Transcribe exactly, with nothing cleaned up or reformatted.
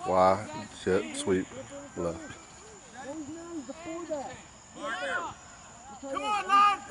Y, jet, sweep, left. Those nines before that. Come on, lad!